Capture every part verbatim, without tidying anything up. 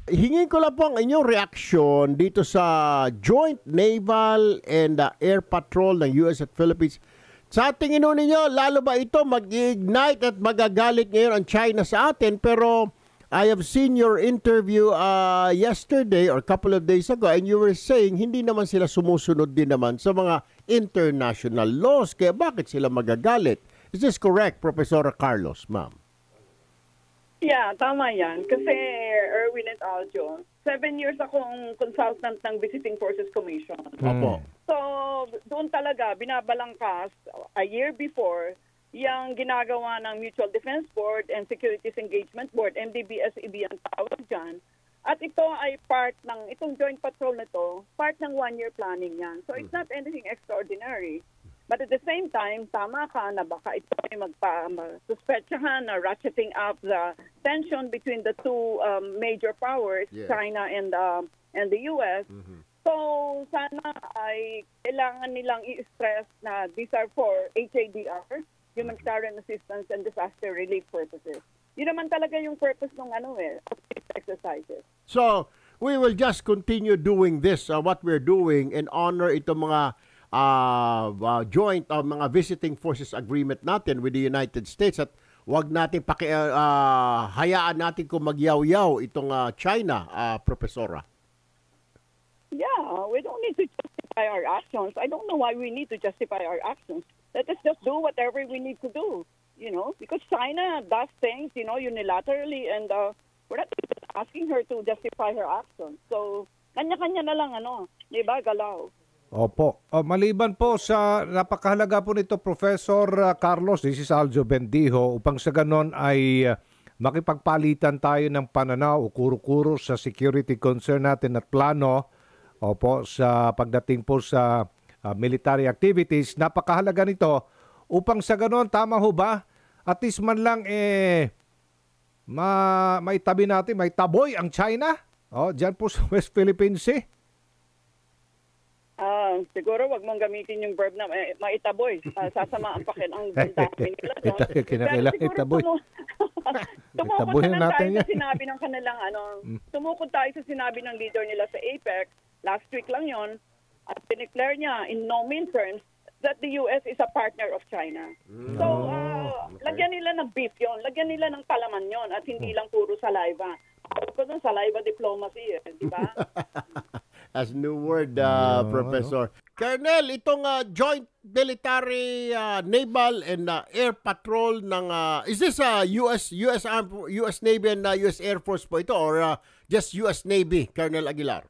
hingin ko lang po ang inyong reaksyon dito sa Joint Naval and uh, Air Patrol ng U S at Philippines. Sa tingin ninyo, lalo ba ito mag-ignite at magagalit ngayon ang China sa atin? Pero I have seen your interview uh, yesterday or a couple of days ago and you were saying hindi naman sila sumusunod din naman sa mga international laws. Kaya bakit sila magagalit? Is this correct, Professor Carlos, ma'am? Yeah, tama yan. Kasi Erwin at Aljo, seven years akong consultant ng Visiting Forces Commission. Opo. So, doon talaga, binabalangkas a year before, yung ginagawa ng Mutual Defense Board and Securities Engagement Board, M D B S E B ang tawag dyan. At ito ay part ng, itong joint patrol na to, part ng one-year planning yan. So, it's not anything extraordinary. But at the same time, tama ka na baka ito ay magpa-suspetsahan na ratcheting up the tension between the two um, major powers, yeah. China and um, and the U S. Mm-hmm. So, sana ay kailangan nilang i-stress na these are for H A D R, Humanitarian Assistance and Disaster Relief purposes. Yun naman talaga yung purpose ng ano eh, of these exercises. So, we will just continue doing this, uh, what we're doing, and honor itong mga Uh, uh, joint uh, mga visiting forces agreement natin with the United States at wag natin paki, uh, uh, hayaan natin kung magyaw-yaw itong uh, China, uh, Profesora. Yeah, we don't need to justify our actions. I don't know why we need to justify our actions. Let us just do whatever we need to do, you know, because China does things, you know, unilaterally and uh, we're not asking her to justify her actions. So, kanya-kanya na lang, ano, di ba, galaw. Opo. O, maliban po sa napakahalaga po nito, Professor uh, Carlos, this is Aljo Bendijo, upang sa ganon ay uh, makipagpalitan tayo ng pananaw o kuro-kuro sa security concern natin at plano, opo, sa pagdating po sa uh, military activities. Napakahalaga nito upang sa ganon, tama ho ba? At least man lang eh, ma maitabi natin, may taboy ang China. O, dyan po sa West Philippine Sea. Uh, siguro wag mong gamitin yung verb na eh, maitaboy. Uh, sasama ang pakin ang dami nila. No? Kinakailang itaboy. Tumukod na tayo sa sinabi ng kanilang ano, tumukod tayo sa sinabi ng leader nila sa APEC. Last week lang yon. At pineclare niya in no mean terms that the U S is a partner of China. Mm. So, uh, okay. Lagyan nila ng beef yon, lagyan nila ng palaman yon at hindi lang puro saliva. Ako doon saliva diplomacy eh, di ba? As new word, uh, uh, Professor. Ano? Colonel, itong uh, joint military, uh, naval and uh, air patrol ng uh, is this uh, U S U S Armed U S Navy and uh, U S Air Force po ito or uh, just U S Navy, Colonel Aguilar?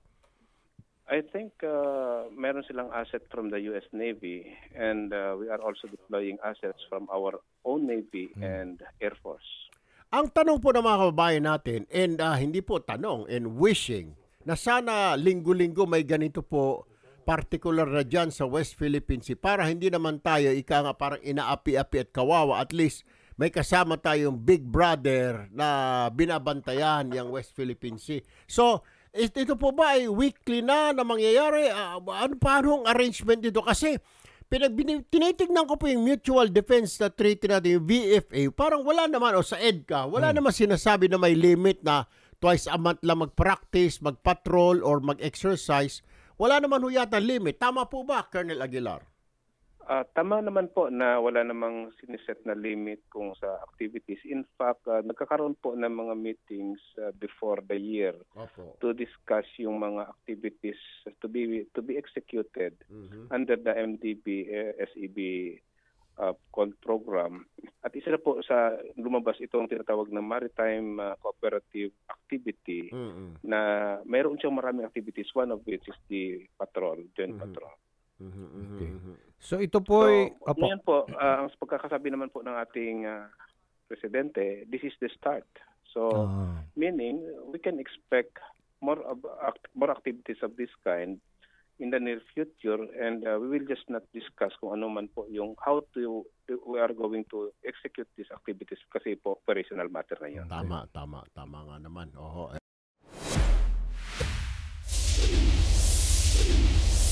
I think uh, meron silang asset from the U S Navy and uh, we are also deploying assets from our own Navy hmm. and Air Force. Ang tanong po ng mga kababayan natin, and uh, hindi po tanong, and wishing, na sana linggo-linggo may ganito po, particular na dyan sa West Philippine Sea, para hindi naman tayo, ika nga parang inaapi-api at kawawa, at least may kasama tayong big brother na binabantayan yung West Philippine Sea. So, ito po ba ay weekly na na mangyayari? Uh, ano paano ang arrangement dito? Kasi pinag tinitignan ko po yung Mutual Defense na treaty natin, yung V F A, parang wala naman, o sa EDCA, wala hmm. naman sinasabi na may limit na twice a month lang mag-practice, mag-patrol, or mag-exercise. Wala naman ho yata limit. Tama po ba, Colonel Aguilar? Uh, tama naman po na wala namang siniset na limit kung sa activities. In fact, uh, nagkakaroon po ng mga meetings uh, before the year Opo. to discuss yung mga activities to be to be executed mm-hmm. under the M D B S E B uh, program. At isa na po sa lumabas itong tinatawag na maritime uh, cooperative activity mm-hmm. na mayroon siyang maraming activities, one of which is the patrol, joint mm-hmm. patrol. Mm-hmm. Okay. So ito po ay... So, ngayon po, uh, ang pagkakasabi naman po ng ating uh, presidente, this is the start. So, oh. meaning, we can expect more, of, act, more activities of this kind in the near future, and uh, we will just not discuss kung ano man po yung how to we are going to execute these activities kasi po operational matter na yun. Tama, tama, tama nga naman. Oho.